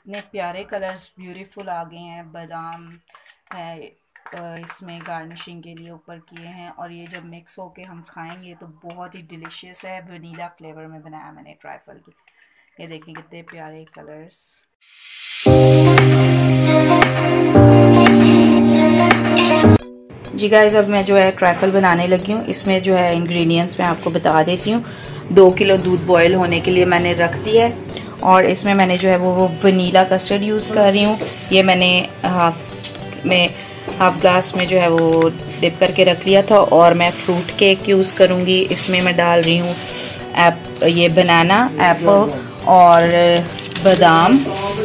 इतने प्यारे colours beautiful आ गए हैं। बादाम है इसमें गार्निशिंग के लिए ऊपर किए हैं, और ये जब मिक्स होके हम खाएंगे तो बहुत ही डिलीशियस है। वनीला फ्लेवर में बनाया मैंने ट्राइफल की। ये देखें कितने प्यारे कलर्स। जी गाइस, अब मैं जो है ट्राइफल बनाने लगी हूँ। इसमें जो है इंग्रेडिएंट्स मैं आपको बता देती हूँ। 2 किलो दूध बॉईल होने के लिए मैंने रख दिया है, और इसमें मैंने जो है वो वनीला कस्टर्ड यूज़ कर रही हूँ। ये मैंने हाफ ग्लास में जो है वो डिप करके रख लिया था। और मैं फ्रूट केक यूज़ करूँगी। इसमें मैं डाल रही हूँ ये बनाना, एप्पल और बादाम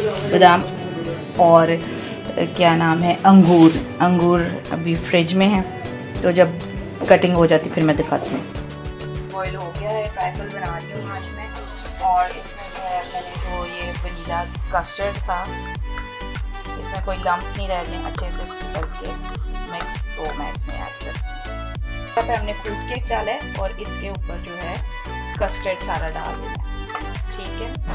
और क्या नाम है, अंगूर अभी फ्रिज में है, तो जब कटिंग हो जाती फिर मैं दिखाती हूँ। बॉईल हो गया है, ट्राइफल बना रही हूँ आज मैं। और इसमें जो है मैंने जो ये वनीला कस्टर्ड था, इसमें कोई लम्प्स नहीं रह जाए, अच्छे से इसको करके मिक्स, तो मैं इसमें ऐड करती हूँ। हमने फ्रूट केक डाला है और इसके ऊपर जो है कस्टर्ड सारा डाल दिया, ठीक है।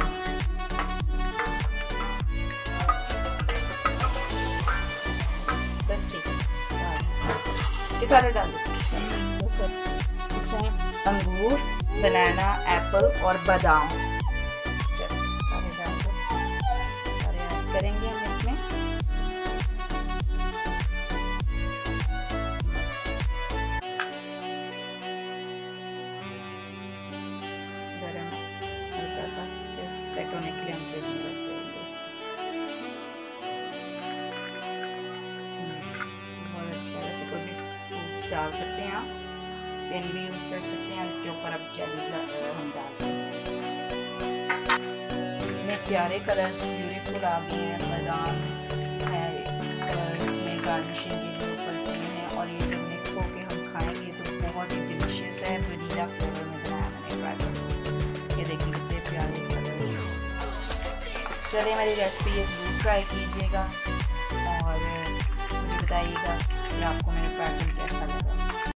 बस ठीक है, ये सारा डाल दो। इसमें अंगूर, बनाना, एप्पल और बादाम सारे डाल दो। सारे ऐड करेंगे हम इसमें। गरम हल्का सा सेट होने के लिए हम फ्रिज में रख देंगे। डाल सकते हैं आप, पेन भी यूज़ कर सकते हैं। इसके ऊपर अब जेली हम डालते हैं। इतने प्यारे कलर्स ब्यूटीफुल आ गए हैं। बादाम है इसमें गार्निशिंग के लिए ऊपर किए हैं, और ये जब मिक्स होके हम खाएंगे तो बहुत ही डिलीशियस है। वनीला फ्लेवर में बनाया मैंने ट्राइफल। ये देखिए कितने प्यारे कलर्स। चलिए मेरी रेसिपी ज़रूर ट्राई कीजिएगा और मुझे बताइएगा कि आपको मेरा ट्राइफल कैसा लगा।